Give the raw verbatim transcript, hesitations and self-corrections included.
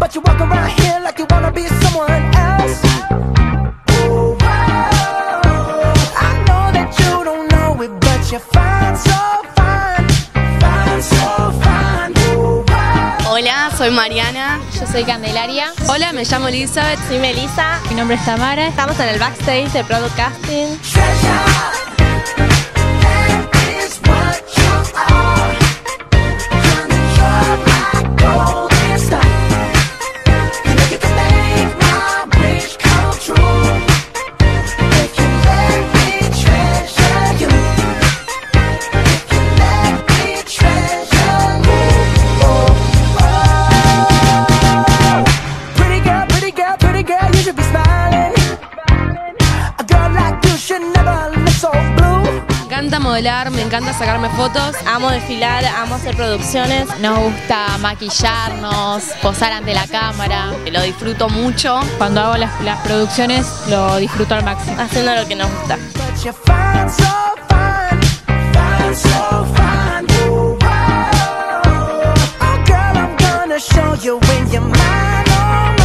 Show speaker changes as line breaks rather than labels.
but you walk around here like you wanna be someone else. Ooh, whoa. I know that you don't know it, but you're fine, so fine, fine, so fine. Ooh, whoa.
Hola, soy Mariana.
Yo soy Candelaria.
Hola, me llamo Elizabeth.
Soy Melissa.
Mi nombre es Tamara.
Estamos en el backstage de Product Casting.
Me encanta modelar, me encanta sacarme fotos.
Amo desfilar, amo hacer producciones.
Nos gusta maquillarnos, posar ante la cámara.
Lo disfruto mucho.
Cuando hago las, las producciones lo disfruto al máximo.
Haciendo lo que nos gusta.
Show you when you're mine, oh